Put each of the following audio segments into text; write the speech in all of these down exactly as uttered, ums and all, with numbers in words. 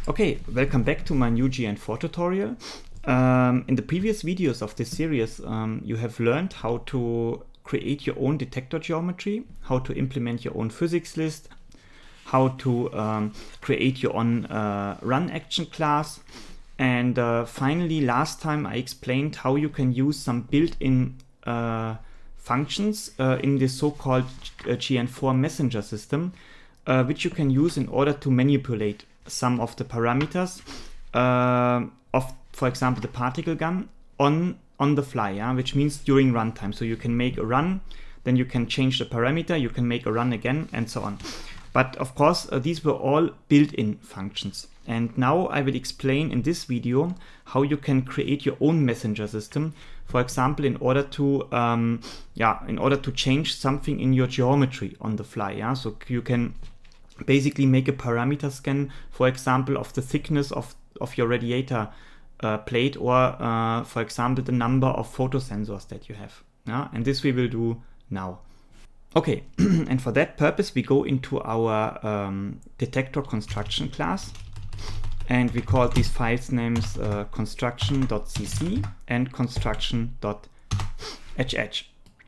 Okay, welcome back to my new G N four tutorial. Um, in the previous videos of this series, um, you have learned how to create your own detector geometry, how to implement your own physics list, how to um, create your own uh, run action class, and uh, finally last time I explained how you can use some built-in uh, functions uh, in the so-called G N four messenger system, uh, which you can use in order to manipulate some of the parameters uh, of, for example, the particle gun on on the fly, yeah? Which means during runtime. So you can make a run, then you can change the parameter, you can make a run again, and so on. But of course, uh, these were all built-in functions. And now I will explain in this video how you can create your own messenger system. For example, in order to um, yeah, in order to change something in your geometry on the fly. Yeah, so you can basically make a parameter scan, for example, of the thickness of of your radiator uh, plate, or uh, for example, the number of photosensors that you have. Yeah, and this we will do now. Okay, and for that purpose, we go into our um, detector construction class. And we call these files names uh, construction.cc and construction.hh.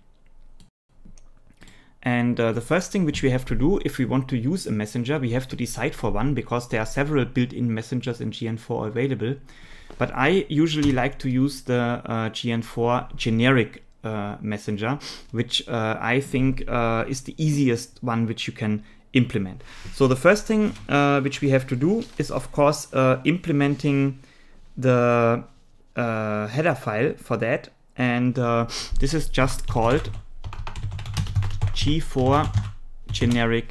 And uh, the first thing which we have to do if we want to use a messenger, we have to decide for one, because there are several built-in messengers in G N four available. But I usually like to use the uh, G N four generic uh, messenger, which uh, I think uh, is the easiest one which you can implement. So the first thing uh, which we have to do is, of course, uh, implementing the uh, header file for that, and uh, this is just called G four generic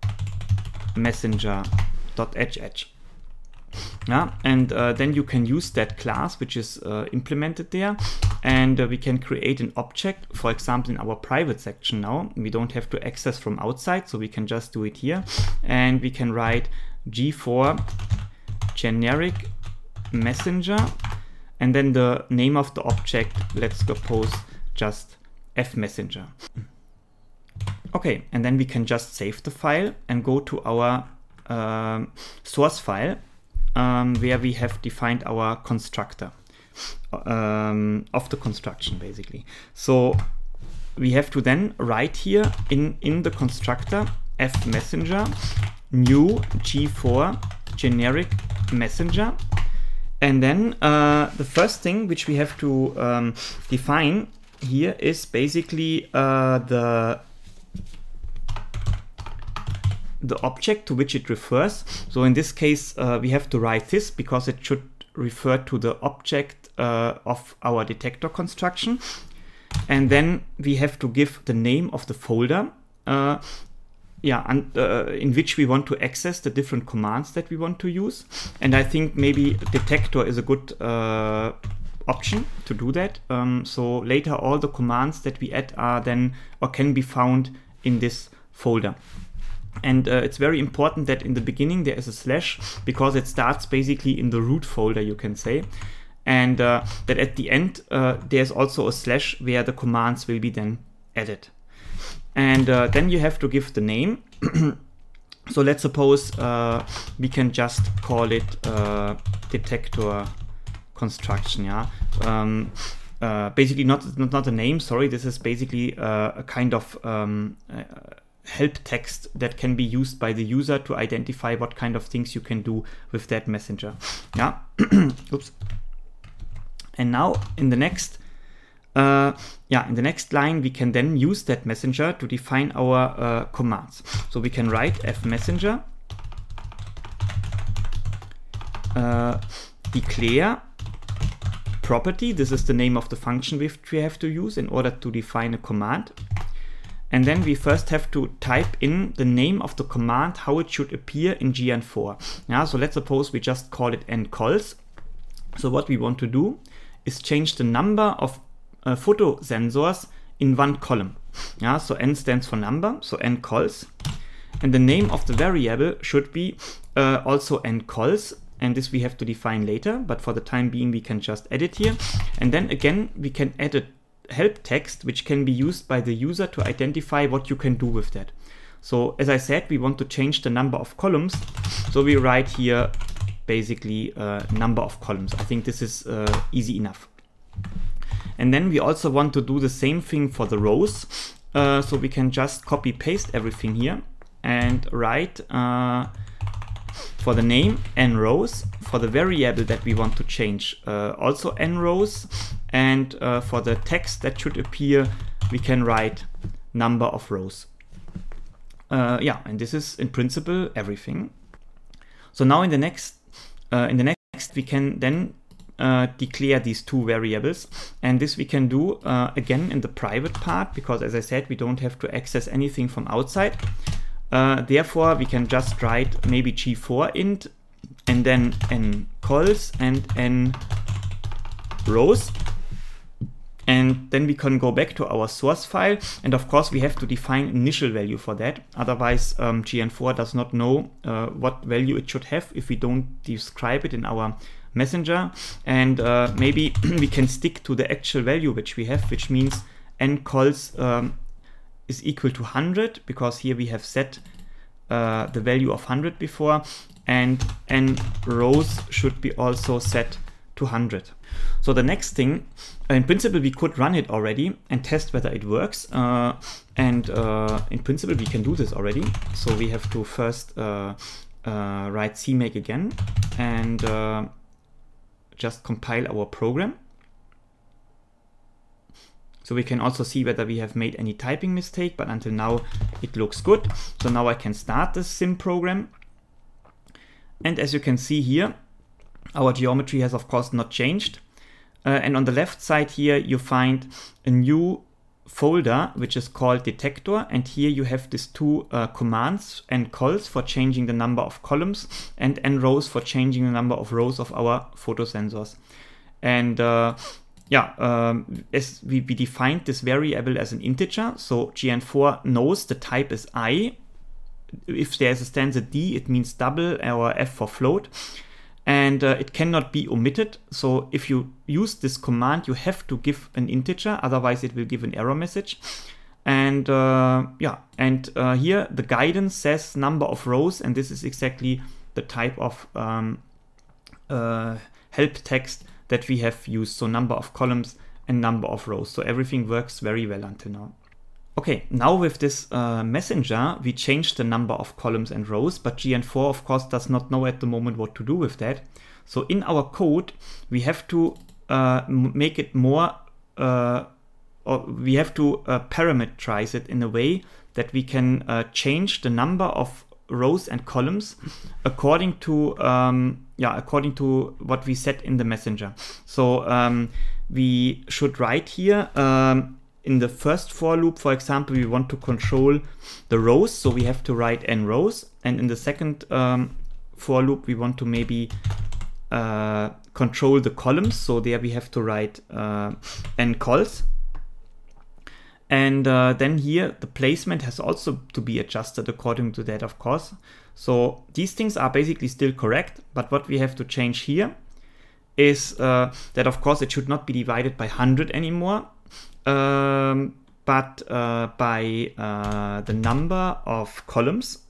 messenger.hh. Yeah, and uh, then you can use that class which is uh, implemented there, and uh, we can create an object, for example, in our private section now. We don't have to access from outside, so we can just do it here, and we can write G four generic messenger, and then the name of the object, let's suppose just F messenger. Okay, and then we can just save the file and go to our uh, source file, um, where we have defined our constructor um, of the construction, basically. So we have to then write here in, in the constructor F messenger new G four generic messenger. And then uh, the first thing which we have to um, define here is basically uh, the the object to which it refers. So in this case, uh, we have to write this because it should refer to the object uh, of our detector construction. And then we have to give the name of the folder uh, yeah, and, uh, in which we want to access the different commands that we want to use. And I think maybe detector is a good uh, option to do that. Um, so later all the commands that we add are then or can be found in this folder. And uh, it's very important that in the beginning there is a slash, because it starts basically in the root folder, you can say. And uh, that at the end uh, there's also a slash where the commands will be then added. And uh, then you have to give the name. So let's suppose uh, we can just call it uh, detector construction. Yeah. Um, uh, basically not, not, not a name, sorry. This is basically uh, a kind of um, uh, help text that can be used by the user to identify what kind of things you can do with that messenger. Yeah. Oops. And now in the next uh, yeah in the next line we can then use that messenger to define our uh, commands. So we can write F messenger uh, declare property. This is the name of the function which we have to use in order to define a command. And then we first have to type in the name of the command, how it should appear in G N four. Yeah, so let's suppose we just call it ncols. So what we want to do is change the number of uh, photosensors in one column. Yeah, so n stands for number, so ncols. And the name of the variable should be uh, also ncols. And this we have to define later, but for the time being we can just add it here. And then again we can add a help text which can be used by the user to identify what you can do with that. So as I said, we want to change the number of columns. So we write here basically uh, number of columns. I think this is uh, easy enough. And then we also want to do the same thing for the rows. Uh, so we can just copy paste everything here and write uh, for the name n rows, for the variable that we want to change uh, also n rows, and uh, for the text that should appear we can write number of rows. Uh, yeah, and this is in principle everything. So now in the next uh, in the next we can then uh, declare these two variables, and this we can do uh, again in the private part, because as I said, we don't have to access anything from outside. Uh, therefore we can just write maybe G four int and then n cols and n rows. And then we can go back to our source file, and of course we have to define initial value for that. Otherwise um, G N four does not know uh, what value it should have if we don't describe it in our messenger. And uh, maybe we can stick to the actual value which we have, which means n cols um, is equal to one hundred, because here we have set uh, the value of one hundred before, and n rows should be also set to one hundred. So the next thing, in principle we could run it already and test whether it works, uh, and uh, in principle we can do this already. So we have to first uh, uh, write cmake again and uh, just compile our program. So we can also see whether we have made any typing mistake, but until now it looks good. So now I can start the sim program, and as you can see here, our geometry has of course not changed. Uh, and on the left side here you find a new folder which is called detector, and here you have these two uh, commands, n cols for changing the number of columns and n rows for changing the number of rows of our photosensors. And uh, yeah, um, as we, we defined this variable as an integer, so G N four knows the type is I. If there's a stanza D, it means double, or F for float. And uh, it cannot be omitted. So if you use this command, you have to give an integer, otherwise it will give an error message. And uh, yeah, and uh, here the guidance says number of rows, and this is exactly the type of um, uh, help text that we have used. So number of columns and number of rows. So everything works very well until now. Okay, now with this uh, messenger, we changed the number of columns and rows, but G N four of course does not know at the moment what to do with that. So in our code, we have to uh, make it more, uh, or we have to uh, parameterize it in a way that we can uh, change the number of rows and columns according to, um, yeah, according to what we set in the messenger. So um, we should write here, um, in the first for loop, for example, we want to control the rows, so we have to write n rows. And in the second um, for loop, we want to maybe uh, control the columns, so there we have to write uh, n cols. And uh, then here, the placement has also to be adjusted according to that, of course. So these things are basically still correct, but what we have to change here is uh, that, of course, it should not be divided by one hundred anymore. Um, but uh, by uh, the number of columns.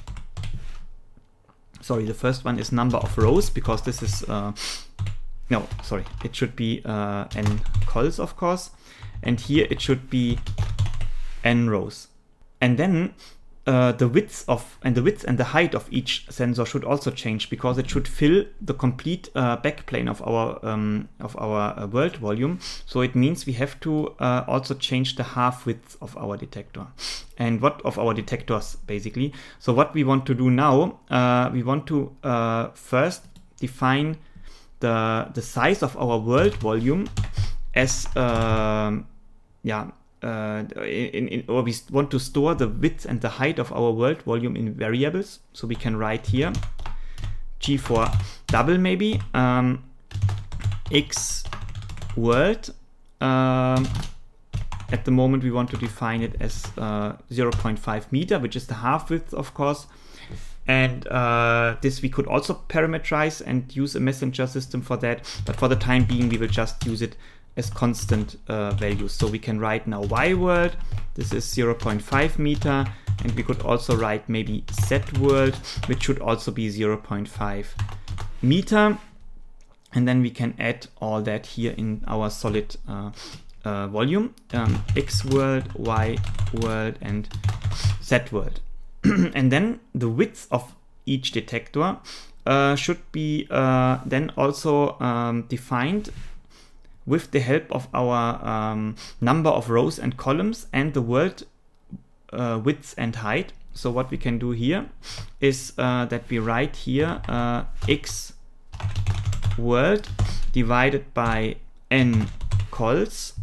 Sorry, the first one is number of rows, because this is, uh, no, sorry, it should be uh, n cols, of course, and here it should be n rows. And then uh, the width of, and the width and the height of each sensor should also change, because it should fill the complete uh, backplane of our um, of our uh, world volume. So it means we have to uh, also change the half width of our detector, and what of our detectors basically. So what we want to do now, uh, we want to uh, first define the the size of our world volume as um, yeah. Uh, in, in, or we want to store the width and the height of our world volume in variables. So we can write here G four double maybe um, x world. Um, at the moment we want to define it as uh, zero point five meter, which is the half width, of course. And uh, this we could also parameterize and use a messenger system for that. But for the time being, we will just use it as constant uh, values. So we can write now y world, this is zero point five meter, and we could also write maybe z world, which should also be zero point five meter, and then we can add all that here in our solid uh, uh, volume, um, X world, Y world, and Z world. And then the width of each detector uh, should be uh, then also um, defined with the help of our um, number of rows and columns and the world uh, width and height. So what we can do here is uh, that we write here uh, X world divided by n cols,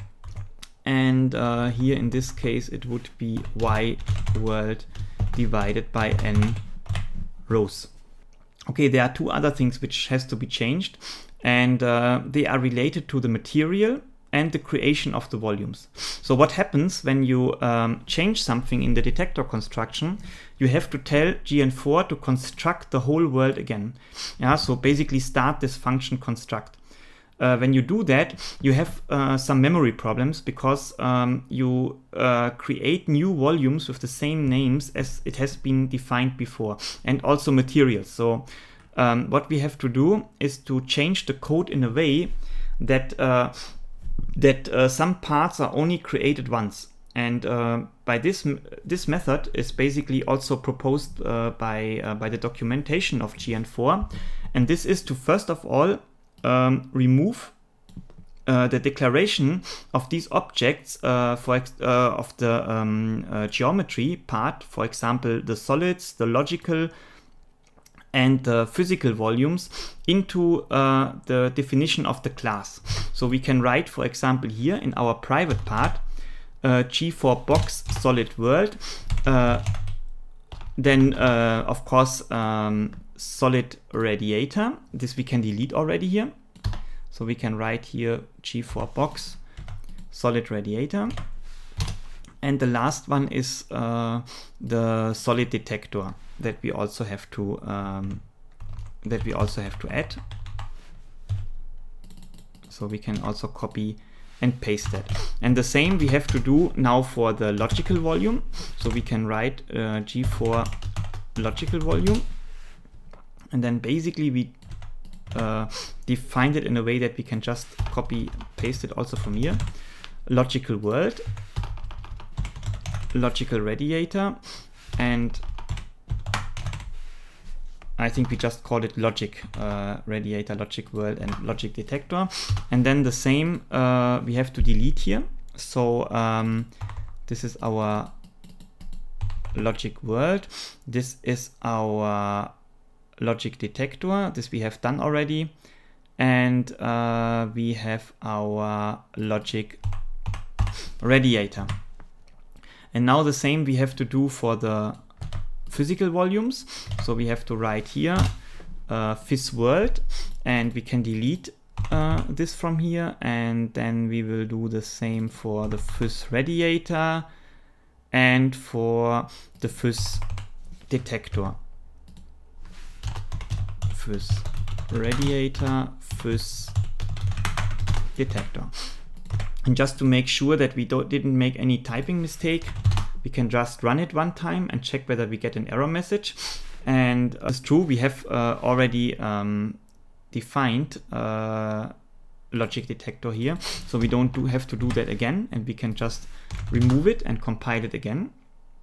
and uh, here in this case it would be Y world divided by n rows. Okay, there are two other things which has to be changed, and uh, they are related to the material and the creation of the volumes. So what happens when you um, change something in the detector construction, you have to tell G N four to construct the whole world again. Yeah, so basically start this function construct. Uh, when you do that, you have uh, some memory problems, because um, you uh, create new volumes with the same names as it has been defined before, and also materials. So um, what we have to do is to change the code in a way that uh, that uh, some parts are only created once. And uh, by this this method is basically also proposed uh, by uh, by the documentation of G N four, and this is to first of all Um, remove uh, the declaration of these objects uh, for ex uh, of the um, uh, geometry part, for example the solids, the logical and the physical volumes, into uh, the definition of the class. So we can write, for example, here in our private part uh, G four box solid world, uh, then uh, of course um, solid radiator. This we can delete already here. So we can write here G four box solid radiator. And the last one is uh, the solid detector that we also have to um, that we also have to add. So we can also copy and paste that. And the same we have to do now for the logical volume. So we can write uh, G four logical volume. And then basically we uh, defined it in a way that we can just copy paste it also from here. Logical world, logical radiator, and I think we just called it logic uh, radiator, logic world, and logic detector. And then the same uh, we have to delete here. So um, this is our logic world. This is our logic detector. This we have done already. And uh, we have our logic radiator. And now the same we have to do for the physical volumes. So we have to write here uh, phys world, and we can delete uh, this from here. And then we will do the same for the phys radiator and for the phys detector. Phys radiator, phys detector. And just to make sure that we don't, didn't make any typing mistake, we can just run it one time and check whether we get an error message. And uh, it's true, we have uh, already um, defined uh, logic detector here, so we don't do, have to do that again, and we can just remove it and compile it again.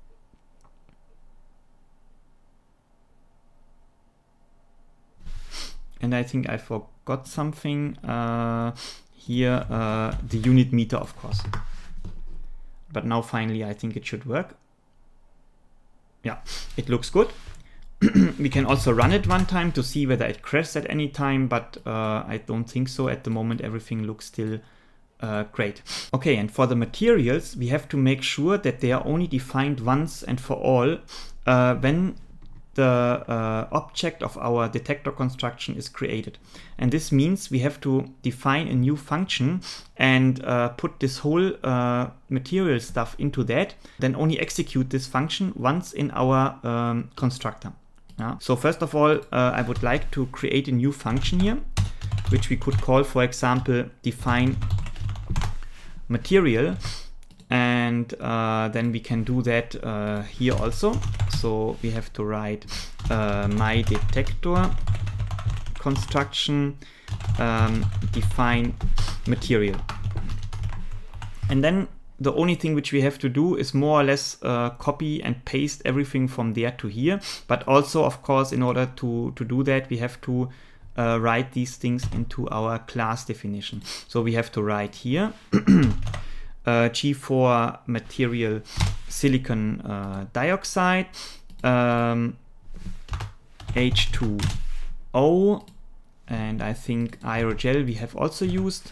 And I think I forgot something uh, here, uh, the unit meter, of course. But now finally I think it should work. Yeah, it looks good. We can also run it one time to see whether it crashes at any time, but uh, I don't think so. At the moment everything looks still uh, great. Okay, and for the materials we have to make sure that they are only defined once and for all uh, when the uh, object of our detector construction is created. And this means we have to define a new function and uh, put this whole uh, material stuff into that, then only execute this function once in our um, constructor. Yeah. So first of all, uh, I would like to create a new function here, which we could call, for example, define material. And uh, then we can do that uh, here also. So we have to write uh, my detector construction, um, define material. And then the only thing which we have to do is more or less uh, copy and paste everything from there to here. But also, of course, in order to, to do that, we have to uh, write these things into our class definition. So we have to write here uh, G four material silicon uh, dioxide, um, H two O, and I think aerogel we have also used.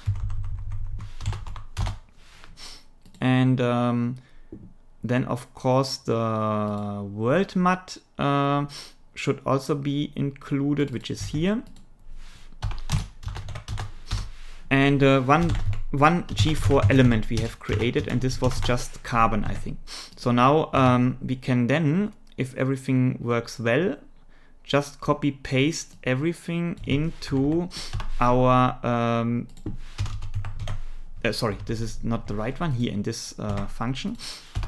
And um, then, of course, the WorldMud uh, should also be included, which is here. And uh, one one G four element we have created, and this was just carbon, I think. So now um, we can then, if everything works well, just copy paste everything into our um, uh, sorry, this is not the right one, here in this uh, function.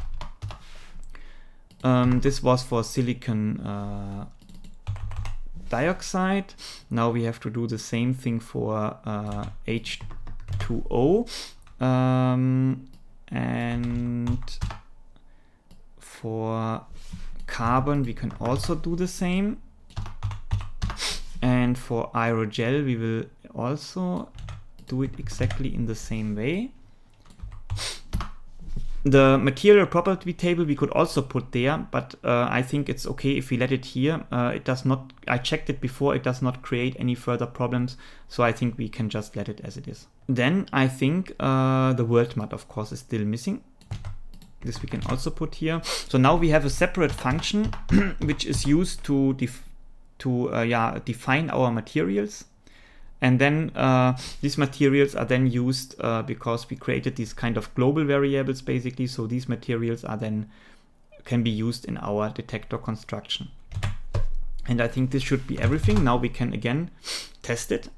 Um, this was for silicon uh, dioxide. Now we have to do the same thing for uh, H two O, um, and for carbon we can also do the same. And for aerogel we will also do it exactly in the same way. The material property table we could also put there, but uh, I think it's okay if we let it here. Uh, it does not, I checked it before, it does not create any further problems, so I think we can just let it as it is. Then I think uh, the WorldMud, of course, is still missing. This we can also put here. So now we have a separate function which is used to def to uh, yeah, define our materials. And then uh, these materials are then used uh, because we created these kind of global variables basically. So these materials are then can be used in our detector construction. And I think this should be everything. Now we can again test it.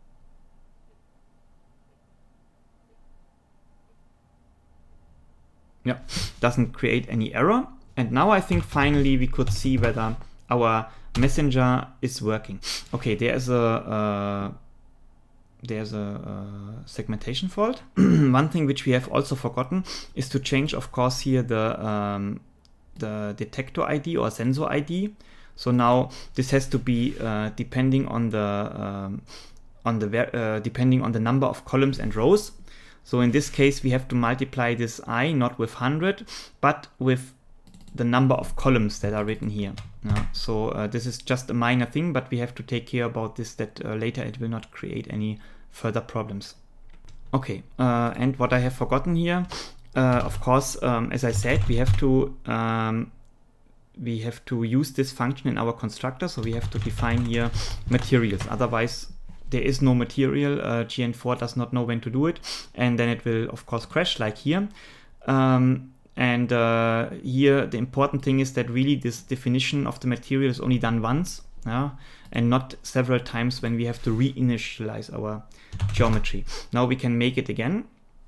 Yeah, doesn't create any error. And now I think finally we could see whether our messenger is working. Okay, there's a uh, there's a uh, segmentation fault. One thing which we have also forgotten is to change, of course, here the um, the detector I D or sensor I D. So now this has to be uh, depending on the um, on the uh, depending on the number of columns and rows. So in this case, we have to multiply this I not with one hundred, but with the number of columns that are written here. Yeah. So uh, this is just a minor thing, but we have to take care about this, that uh, later it will not create any further problems. Okay, uh, and what I have forgotten here, uh, of course, um, as I said, we have to um, we have to use this function in our constructor. So we have to define here materials. Otherwise, there is no material. Uh, G N four does not know when to do it, and then it will, of course, crash like here. Um, And uh, here the important thing is that really this definition of the material is only done once, yeah, and not several times when we have to reinitialize our geometry. Now we can make it again.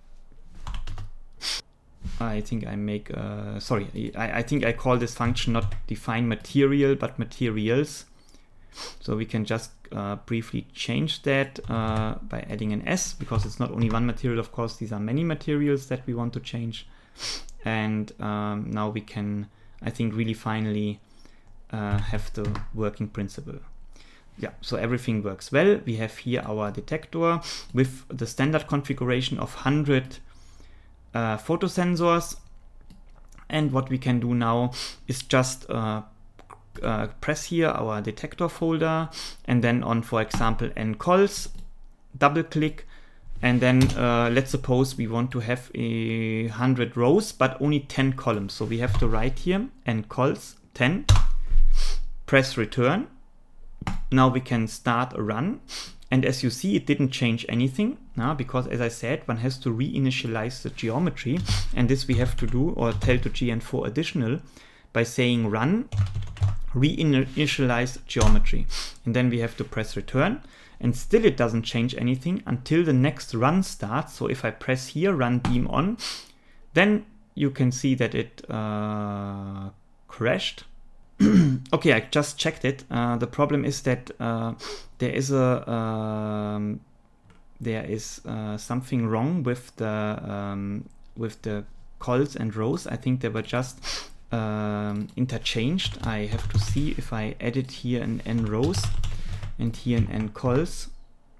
I think I make, uh, sorry, I, I think I call this function not define material, but materials. So we can just uh, briefly change that uh, by adding an S, because it's not only one material, of course, these are many materials that we want to change. And um, now we can, I think, really finally uh, have the working principle. Yeah, so everything works well. We have here our detector with the standard configuration of one hundred uh, photosensors. And what we can do now is just uh, uh, press here our detector folder, and then on, for example, ncols, double click. And then uh, let's suppose we want to have a hundred rows, but only ten columns. So we have to write here ncols ten, press return. Now we can start a run. And as you see, it didn't change anything, uh, because as I said, one has to reinitialize the geometry. And this we have to do, or tell to G N four additional, by saying run, reinitialize geometry. And then we have to press return. And still it doesn't change anything until the next run starts. So if I press here, run beam on, then you can see that it uh, crashed. okay, I just checked it. Uh, the problem is that uh, there is a um, there is uh, something wrong with the um, with the cols and rows. I think they were just um, interchanged. I have to see if I edit here an n rows and here an n cols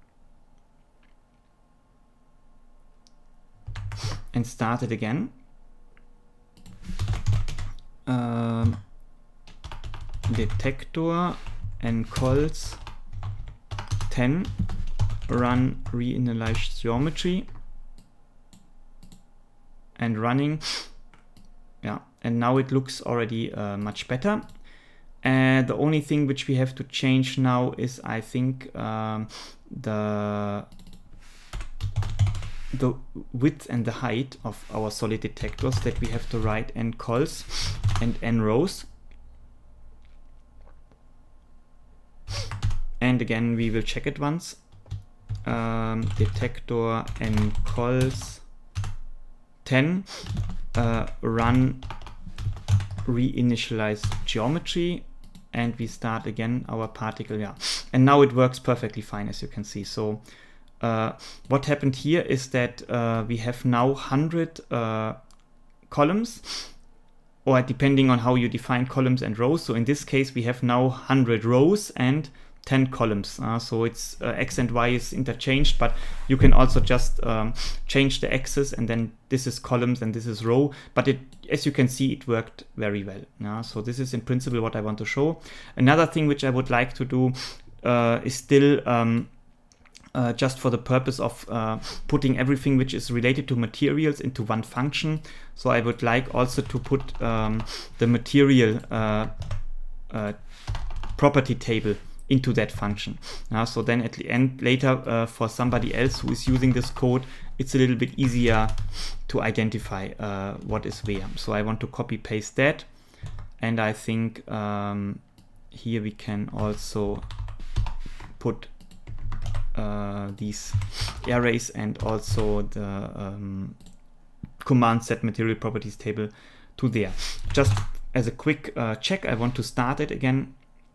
and start it again. Um, detector n cols ten run reinitialize geometry and running. Yeah, and now it looks already uh, much better. And the only thing which we have to change now is, I think, um, the the width and the height of our solid detectors, that we have to write n cols and n rows. And again, we will check it once. Um, detector n cols ten uh, run reinitialize geometry, and we start again our particle. Yeah, and now it works perfectly fine, as you can see. So uh, what happened here is that uh, we have now one hundred uh, columns, or depending on how you define columns and rows. So in this case, we have now one hundred rows and ten columns. Uh, so it's uh, X and Y is interchanged, but you can also just um, change the axis, and then this is columns and this is row. But it, as you can see, it worked very well. Uh, so this is in principle what I want to show. Another thing which I would like to do uh, is still um, uh, just for the purpose of uh, putting everything which is related to materials into one function. So I would like also to put um, the material uh, uh, property table into that function. Uh, so then at the end later uh, for somebody else who is using this code, it's a little bit easier to identify uh, what is where. So I want to copy paste that, and I think um, here we can also put uh, these arrays and also the um, command set material properties table to there. Just as a quick uh, check, I want to start it again.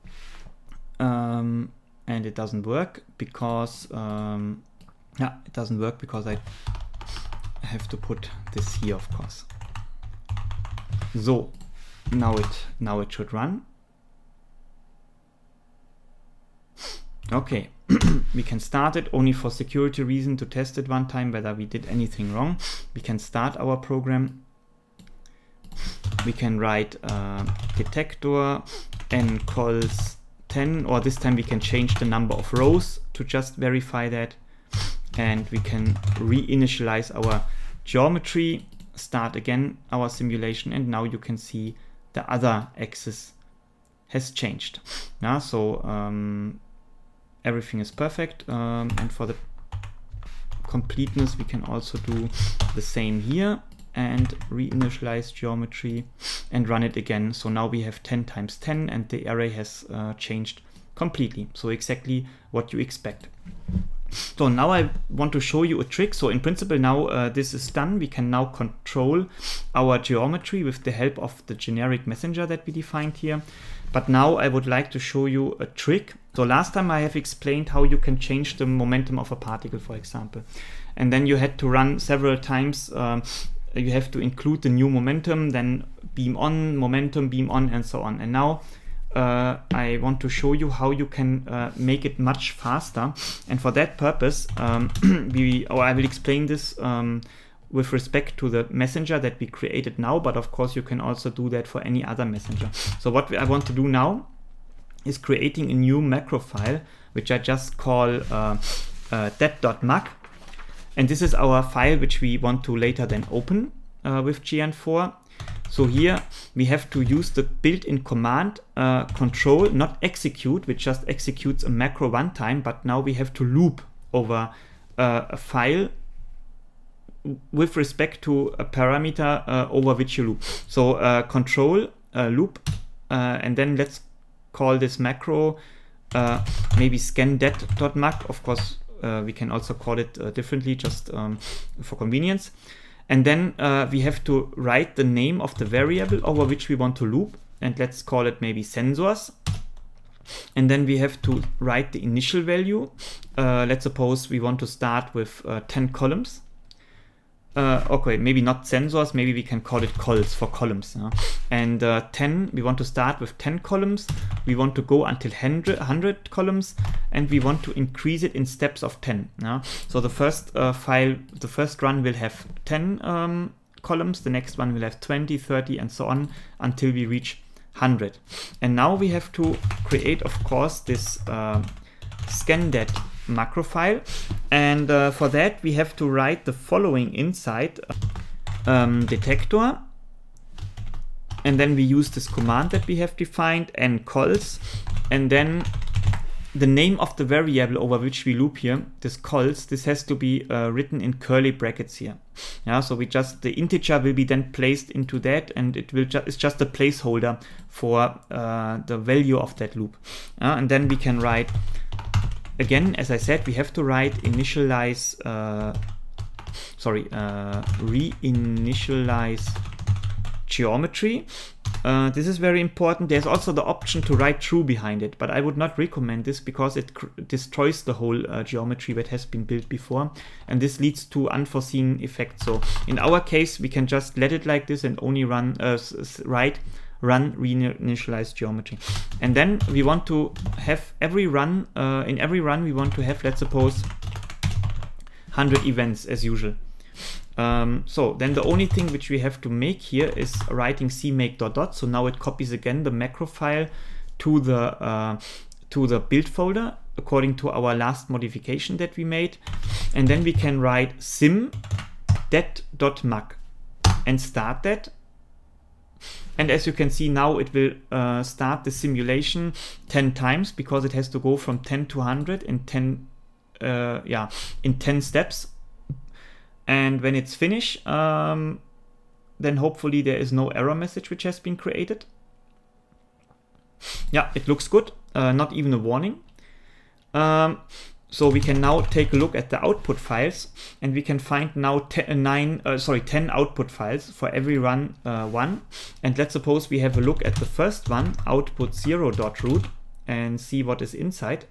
Um, and it doesn't work because um, yeah, it doesn't work because I have to put this here, of course. So now it now it should run. Okay, we can start it only for security reason to test it one time whether we did anything wrong. We can start our program. We can write uh, detector n cols ten, or this time we can change the number of rows to just verify that, and we can reinitialize our geometry, start again our simulation, and now you can see the other axis has changed. Now, so um, everything is perfect, um, and for the completeness we can also do the same here and reinitialize geometry and run it again. So now we have ten times ten, and the array has uh, changed completely. So exactly what you expect. So now I want to show you a trick. So in principle now uh, this is done. We can now control our geometry with the help of the generic messenger that we defined here. But now I would like to show you a trick. So last time I have explained how you can change the momentum of a particle, for example. And then you had to run several times. Um, you have to include the new momentum, then beam on, momentum, beam on, and so on. And now uh, I want to show you how you can uh, make it much faster. And for that purpose, um, we, or I will explain this um, with respect to the messenger that we created now, but of course you can also do that for any other messenger. So what I want to do now is creating a new macro file, which I just call uh, uh, dat.mac. And this is our file which we want to later then open uh, with G N four. So here we have to use the built-in command uh, control, not execute, which just executes a macro one time, but now we have to loop over uh, a file with respect to a parameter uh, over which you loop. So uh, control uh, loop, uh, and then let's call this macro uh, maybe scandet.mac. Of course, uh, we can also call it uh, differently, just um, for convenience. And then uh, we have to write the name of the variable over which we want to loop. and let's call it maybe sensors. And then we have to write the initial value. Uh, let's suppose we want to start with uh, ten columns. Uh, okay, maybe not sensors, maybe we can call it cols for columns. Yeah? And uh, ten, we want to start with ten columns. We want to go until one hundred columns, and we want to increase it in steps of ten. Yeah? So the first uh, file, the first run will have ten um, columns, the next one will have twenty, thirty, and so on until we reach one hundred. And now we have to create, of course, this uh, scandet macro file, and uh, for that we have to write the following inside um, detector, and then we use this command that we have defined, and cols, and then the name of the variable over which we loop here, this cols, this has to be uh, written in curly brackets here. Yeah, so we just, the integer will be then placed into that, and it will just, it's just a placeholder for uh, the value of that loop. Uh, and then we can write, again, as I said, we have to write initialize, uh, sorry, uh, reinitialize geometry. Uh, this is very important. There's also the option to write true behind it, but I would not recommend this because it destroys the whole uh, geometry that has been built before, and this leads to unforeseen effects. So in our case, we can just let it like this and only run, uh, write run reinitialize geometry. And then we want to have every run, uh, in every run we want to have, let's suppose, one hundred events as usual. Um, so then the only thing which we have to make here is writing cmake dot dot. So now it copies again the macro file to the uh, to the build folder according to our last modification that we made, and then we can write sim det dot mac and start that. And as you can see now, it will uh, start the simulation ten times because it has to go from ten to one hundred in ten, uh, yeah, in ten steps. And when it's finished, um, then hopefully there is no error message which has been created. Yeah, it looks good, uh, not even a warning. Um, so we can now take a look at the output files, and we can find now ten, nine, uh, sorry, ten output files for every run uh, one. And let's suppose we have a look at the first one, output zero dot root, and see what is inside.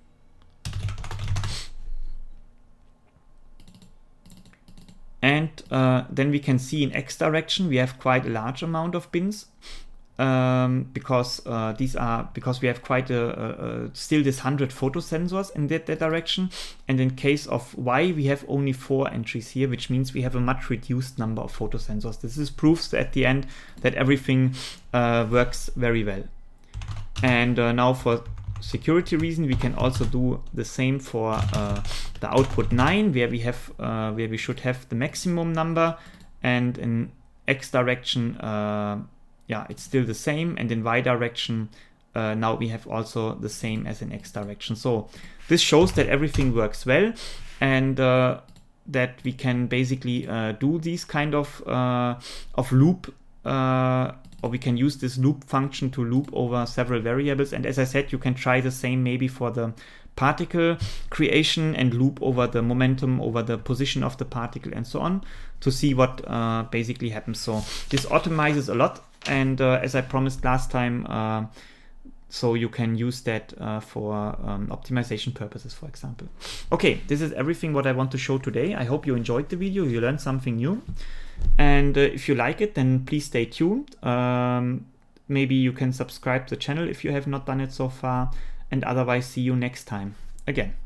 And uh, then we can see in X direction we have quite a large amount of bins, um, because uh, these are because we have quite a, a, a still this one hundred photo sensors in that, that direction. And in case of Y, we have only four entries here, which means we have a much reduced number of photo sensors. This is proofs at the end that everything uh, works very well. And uh, now for security reason, we can also do the same for uh, the output nine, where we have uh, where we should have the maximum number, and in X direction, uh, yeah, it's still the same, and in Y direction, uh, now we have also the same as in X direction. So this shows that everything works well, and uh, that we can basically uh, do these kind of uh, of loop. Uh, Or we can use this loop function to loop over several variables. And as I said, you can try the same maybe for the particle creation and loop over the momentum, over the position of the particle, and so on, to see what uh, basically happens. So this optimizes a lot. And uh, as I promised last time, uh, so you can use that uh, for um, optimization purposes, for example. Okay, this is everything what I want to show today. I hope you enjoyed the video, you learned something new. And uh, if you like it, then please stay tuned. Um, maybe you can subscribe to the channel if you have not done it so far. And otherwise, see you next time again.